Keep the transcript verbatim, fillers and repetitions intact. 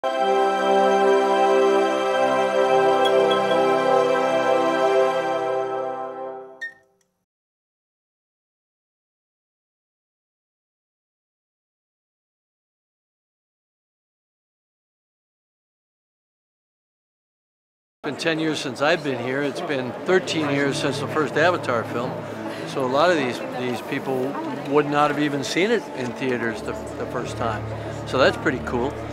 It's been ten years since I've been here. It's been thirteen years since the first Avatar film. So a lot of these these people would not have even seen it in theaters the, the first time. So that's pretty cool.